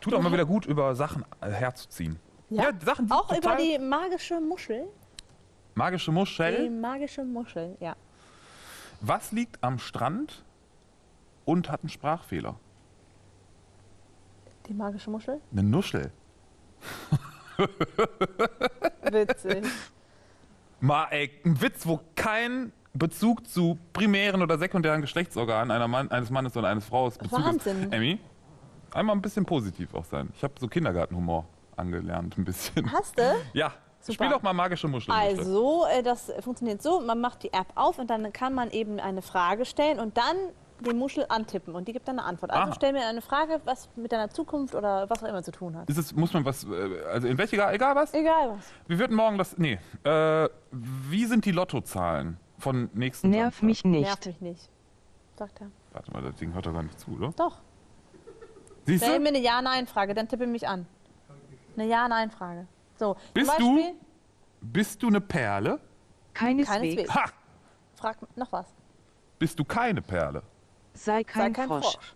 Tut auch mal wieder gut, über Sachen herzuziehen. Ja, Sachen, die auch über total die magische Muschel. magische Die Muschel. magische Muschel, ja. Was liegt am Strand und hat einen Sprachfehler? Die magische Muschel? Eine Nuschel. Witzig. Mal, ey, ein Witz, wo kein Bezug zu primären oder sekundären Geschlechtsorganen eines Mannes oder eines Frau Bezug Wahnsinn. ist. Emmy, einmal ein bisschen positiv auch sein. Ich habe so Kindergartenhumor angelernt, ein bisschen. Hast du? Ja, Super. spiel doch mal magische Muschel. bitte. Also, das funktioniert so, man macht die App auf und dann kann man eben eine Frage stellen und dann die Muschel antippen und die gibt dann eine Antwort. Also Aha. stell mir eine Frage, was mit deiner Zukunft oder was auch immer zu tun hat. Muss man was, also in welcher, egal was? Egal was. Wie wird morgen wie sind die Lottozahlen von nächsten Nerv Samstag? mich nicht. Nervt mich nicht, sagt er. Warte mal, das Ding hört doch gar nicht zu, oder? Doch. Siehst Stell du? mir eine Ja-Nein-Frage, dann tippe mich an. Eine Ja-Nein-Frage. So, Bist zum Beispiel, Bist du eine Perle? Keineswegs. Keineswegs. Ha! frag noch was. Bist du keine Perle? Sei kein, Sei kein Frosch. Frosch.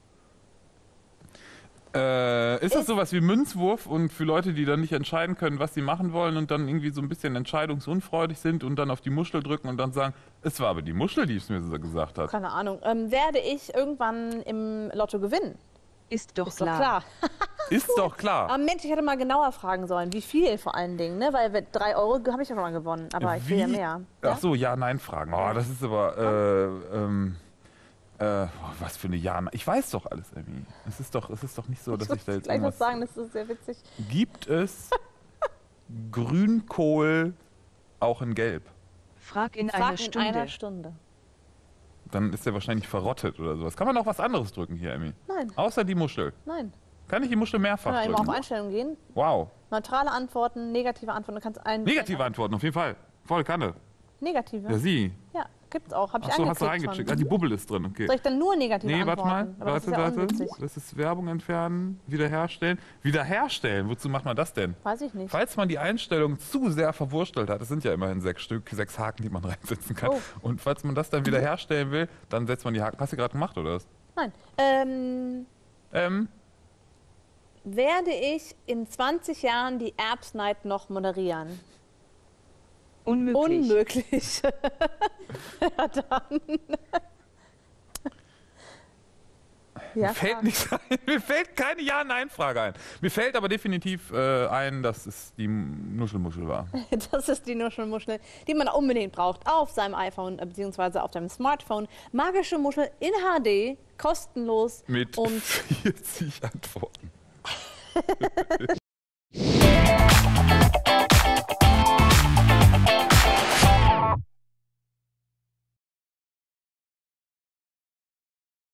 Ist das sowas wie Münzwurf und für Leute, die dann nicht entscheiden können, was sie machen wollen und dann irgendwie so ein bisschen entscheidungsunfreudig sind und dann auf die Muschel drücken und dann sagen, es war aber die Muschel, die es mir so gesagt hat. Keine Ahnung. Werde ich irgendwann im Lotto gewinnen? Ist doch Ist doch klar. klar. Ist doch klar. Aber Mensch, ich hätte mal genauer fragen sollen. Wie viel vor allen Dingen, ne? Weil 3 Euro habe ich ja schon mal gewonnen. Aber ich will ja mehr. Ach so, Ja-Nein-Fragen. Oh, das ist aber, was für eine Ja-Nein. Ich weiß doch alles, Emmy. Es ist doch nicht so, dass ich da jetzt gleich was irgendwas... sagen, das ist sehr witzig. Gibt es Grünkohl auch in Gelb? Frag in Frag einer in Stunde. einer Stunde. Dann ist der wahrscheinlich verrottet oder sowas. Kann man auch was anderes drücken hier, Emmy? Nein, Außer die Muschel. nein. Kann ich die Muschel mehrfach Kann man eben auf drücken? Einstellungen gehen. Wow. Neutrale Antworten, negative Antworten. Du kannst einen. Negative Antworten, auf jeden Fall. Volle Kanne. Negative? Ja, sie. Ja, gibt's auch. Hab ich Achso, hast du angeklickt reingecheckt. schon. Ah, die Bubble ist drin, okay. Soll ich dann nur negative Nee, warte mal. Antworten? Aber das ist ja Warte. unwitzig. Das ist Werbung entfernen, wiederherstellen. Wiederherstellen? Wozu macht man das denn? Weiß ich nicht. Falls man die Einstellung zu sehr verwurstelt hat, das sind ja immerhin 6 Stück, 6 Haken, die man reinsetzen kann. Oh. Und falls man das dann wiederherstellen will, dann setzt man die Haken. Hast du gerade gemacht, oder was? Nein. Ähm, Werde ich in 20 Jahren die Erbs Night noch moderieren? Unmöglich. Unmöglich. Ja, dann. Ja, fällt nichts ein. Mir fällt keine Ja-Nein-Frage ein. Mir fällt aber definitiv ein, dass es die Nuschelmuschel war. das ist die Nuschelmuschel, die man unbedingt braucht auf seinem iPhone bzw. auf deinem Smartphone. Magische Muschel in HD, kostenlos Mit und 40 Antworten.